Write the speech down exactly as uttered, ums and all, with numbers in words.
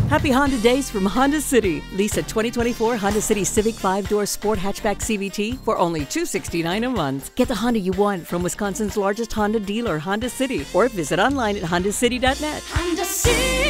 Happy Honda Days from Honda City. Lease a twenty twenty-four Honda City Civic five-door Sport Hatchback C V T for only two hundred sixty-nine dollars a month. Get the Honda you want from Wisconsin's largest Honda dealer, Honda City, or visit online at honda city dot net. Honda City.